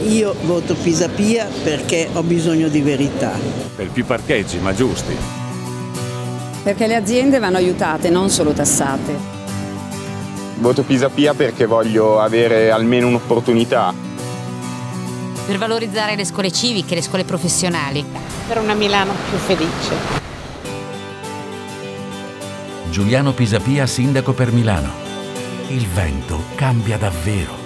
Io voto Pisapia perché ho bisogno di verità. Per più parcheggi, ma giusti. Perché le aziende vanno aiutate, non solo tassate. Voto Pisapia perché voglio avere almeno un'opportunità. Per valorizzare le scuole civiche, le scuole professionali. Per una Milano più felice. Giuliano Pisapia, sindaco per Milano. Il vento cambia davvero.